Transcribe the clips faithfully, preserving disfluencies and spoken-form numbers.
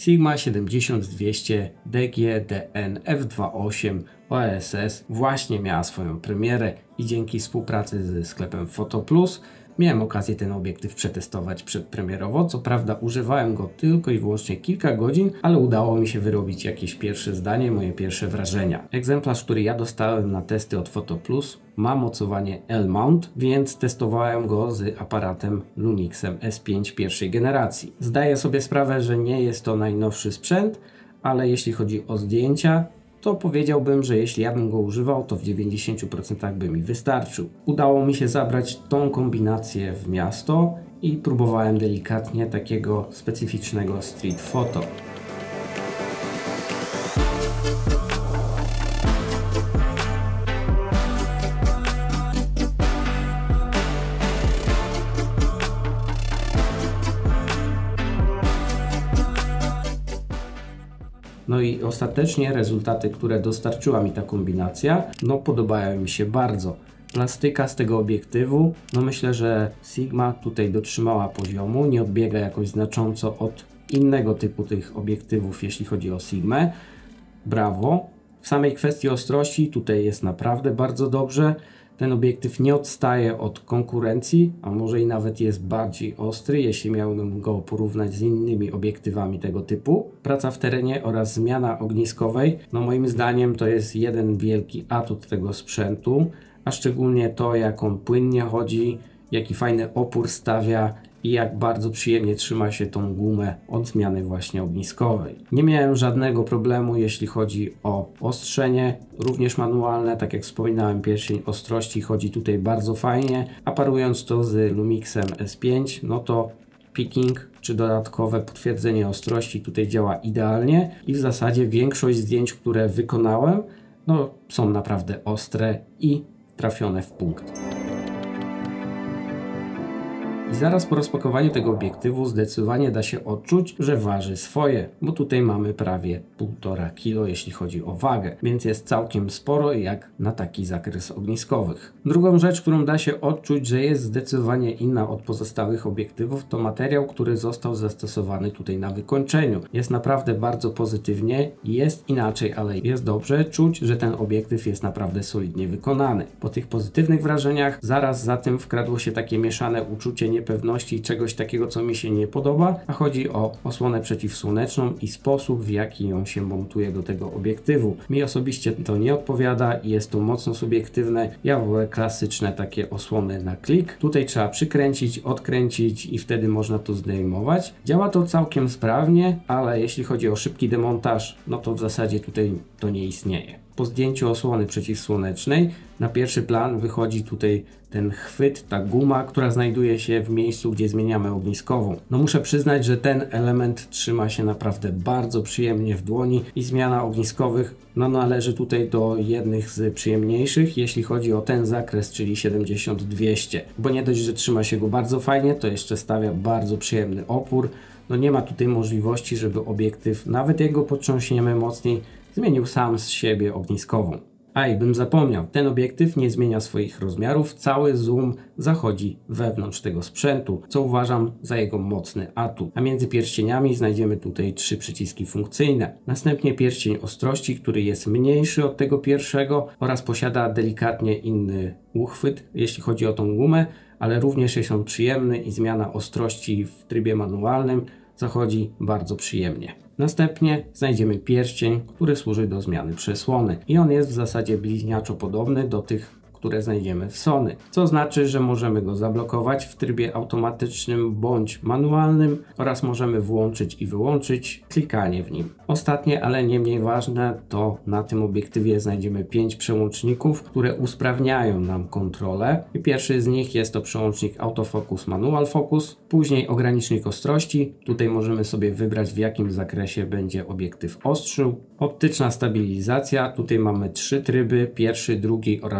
Sigma siedemdziesiąt dwieście D G D N F dwa osiem O S S właśnie miała swoją premierę i dzięki współpracy ze sklepem Fotoplus miałem okazję ten obiektyw przetestować przedpremierowo. Co prawda używałem go tylko i wyłącznie kilka godzin, ale udało mi się wyrobić jakieś pierwsze zdanie, moje pierwsze wrażenia. Egzemplarz, który ja dostałem na testy od Fotoplus, ma mocowanie L-mount, więc testowałem go z aparatem Lumixem S pięć pierwszej generacji. Zdaję sobie sprawę, że nie jest to najnowszy sprzęt, ale jeśli chodzi o zdjęcia, to powiedziałbym, że jeśli ja bym go używał, to w dziewięćdziesięciu procentach by mi wystarczył. Udało mi się zabrać tą kombinację w miasto i próbowałem delikatnie takiego specyficznego street photo. No i ostatecznie rezultaty, które dostarczyła mi ta kombinacja, no podobają mi się bardzo. Plastyka z tego obiektywu, no myślę, że Sigma tutaj dotrzymała poziomu, nie odbiega jakoś znacząco od innego typu tych obiektywów, jeśli chodzi o Sigmę. Brawo. W samej kwestii ostrości tutaj jest naprawdę bardzo dobrze. Ten obiektyw nie odstaje od konkurencji, a może i nawet jest bardziej ostry, jeśli miałbym go porównać z innymi obiektywami tego typu. Praca w terenie oraz zmiana ogniskowej, no moim zdaniem to jest jeden wielki atut tego sprzętu, a szczególnie to, jak on płynnie chodzi, jaki fajny opór stawia i jak bardzo przyjemnie trzyma się tą gumę od zmiany właśnie ogniskowej. Nie miałem żadnego problemu, jeśli chodzi o ostrzenie, również manualne, tak jak wspominałem, pierścień ostrości chodzi tutaj bardzo fajnie, a parując to z Lumixem S pięć, no to picking czy dodatkowe potwierdzenie ostrości tutaj działa idealnie i w zasadzie większość zdjęć, które wykonałem, no są naprawdę ostre i trafione w punkt. I zaraz po rozpakowaniu tego obiektywu zdecydowanie da się odczuć, że waży swoje, bo tutaj mamy prawie półtora kilo, jeśli chodzi o wagę, więc jest całkiem sporo jak na taki zakres ogniskowych. Drugą rzecz, którą da się odczuć, że jest zdecydowanie inna od pozostałych obiektywów, to materiał, który został zastosowany tutaj na wykończeniu. Jest naprawdę bardzo pozytywnie, jest inaczej, ale jest dobrze czuć, że ten obiektyw jest naprawdę solidnie wykonany. Po tych pozytywnych wrażeniach zaraz za tym wkradło się takie mieszane uczucie nie pewności i czegoś takiego, co mi się nie podoba, a chodzi o osłonę przeciwsłoneczną i sposób, w jaki ją się montuje do tego obiektywu. Mi osobiście to nie odpowiada i jest to mocno subiektywne. Ja wolę klasyczne takie osłony na klik. Tutaj trzeba przykręcić, odkręcić i wtedy można to zdejmować. Działa to całkiem sprawnie, ale jeśli chodzi o szybki demontaż, no to w zasadzie tutaj to nie istnieje. Po zdjęciu osłony przeciwsłonecznej na pierwszy plan wychodzi tutaj ten chwyt, ta guma, która znajduje się w miejscu, gdzie zmieniamy ogniskową. No muszę przyznać, że ten element trzyma się naprawdę bardzo przyjemnie w dłoni i zmiana ogniskowych no należy tutaj do jednych z przyjemniejszych, jeśli chodzi o ten zakres, czyli siedemdziesiąt dwieście. Bo nie dość, że trzyma się go bardzo fajnie, to jeszcze stawia bardzo przyjemny opór. No nie ma tutaj możliwości, żeby obiektyw, nawet jak go potrząśniemy mocniej, zmienił sam z siebie ogniskową. A i bym zapomniał, ten obiektyw nie zmienia swoich rozmiarów, cały zoom zachodzi wewnątrz tego sprzętu, co uważam za jego mocny atut. A między pierścieniami znajdziemy tutaj trzy przyciski funkcyjne. Następnie pierścień ostrości, który jest mniejszy od tego pierwszego oraz posiada delikatnie inny uchwyt, jeśli chodzi o tą gumę, ale również jest on przyjemny i zmiana ostrości w trybie manualnym zachodzi bardzo przyjemnie. Następnie znajdziemy pierścień, który służy do zmiany przesłony i on jest w zasadzie bliźniaczo podobny do tych, które znajdziemy w Sony, co znaczy, że możemy go zablokować w trybie automatycznym bądź manualnym oraz możemy włączyć i wyłączyć klikanie w nim. Ostatnie, ale nie mniej ważne, to na tym obiektywie znajdziemy pięć przełączników, które usprawniają nam kontrolę. I pierwszy z nich jest to przełącznik Autofocus Manual Focus, później ogranicznik ostrości. Tutaj możemy sobie wybrać, w jakim zakresie będzie obiektyw ostrzył. Optyczna stabilizacja, tutaj mamy trzy tryby, pierwszy, drugi oraz wyłączony.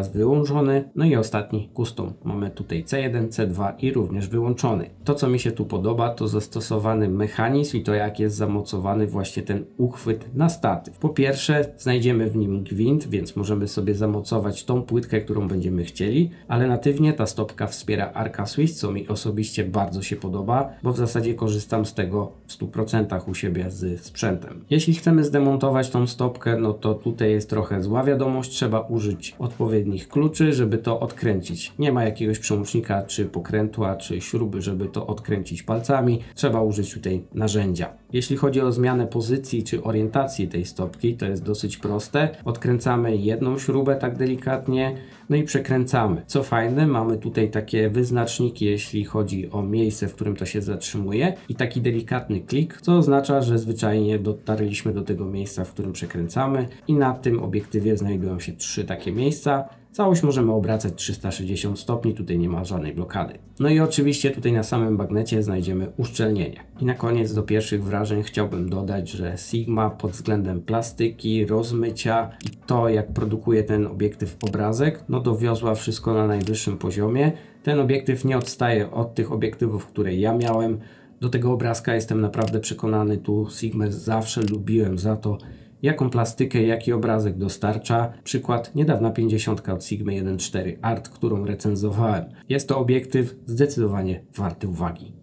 włączony. No i ostatni custom. Mamy tutaj C jeden, C dwa i również wyłączony. To, co mi się tu podoba, to zastosowany mechanizm i to, jak jest zamocowany właśnie ten uchwyt na statyw. Po pierwsze, znajdziemy w nim gwint, więc możemy sobie zamocować tą płytkę, którą będziemy chcieli, ale natywnie ta stopka wspiera Arca Swiss, co mi osobiście bardzo się podoba, bo w zasadzie korzystam z tego w stu procentach u siebie z sprzętem. Jeśli chcemy zdemontować tą stopkę, no to tutaj jest trochę zła wiadomość, trzeba użyć odpowiednich kluczy, żeby to odkręcić. Nie ma jakiegoś przełącznika, czy pokrętła, czy śruby, żeby to odkręcić palcami. Trzeba użyć tutaj narzędzia. Jeśli chodzi o zmianę pozycji, czy orientacji tej stopki, to jest dosyć proste. Odkręcamy jedną śrubę tak delikatnie, no i przekręcamy. Co fajne, mamy tutaj takie wyznaczniki, jeśli chodzi o miejsce, w którym to się zatrzymuje i taki delikatny klik, co oznacza, że zwyczajnie dotarliśmy do tego miejsca, w którym przekręcamy i na tym obiektywie znajdują się trzy takie miejsca. Całość możemy obracać trzysta sześćdziesiąt stopni, tutaj nie ma żadnej blokady. No i oczywiście tutaj na samym bagnecie znajdziemy uszczelnienie. I na koniec do pierwszych wrażeń chciałbym dodać, że Sigma pod względem plastyki, rozmycia i to, jak produkuje ten obiektyw obrazek, no dowiozła wszystko na najwyższym poziomie. Ten obiektyw nie odstaje od tych obiektywów, które ja miałem. Do tego obrazka jestem naprawdę przekonany, tu Sigmę zawsze lubiłem za to, jaką plastykę, jaki obrazek dostarcza. Przykład niedawna pięćdziesiątka od Sigmy jeden cztery Art, którą recenzowałem. Jest to obiektyw zdecydowanie warty uwagi.